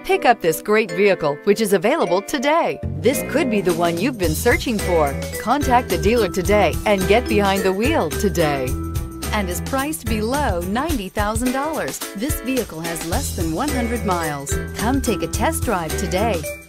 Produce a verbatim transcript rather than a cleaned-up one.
Pick up this great vehicle, which is available today. This could be the one you've been searching for. Contact the dealer today and get behind the wheel today. And is priced below ninety thousand dollars. This vehicle has less than one hundred miles. Come take a test drive today.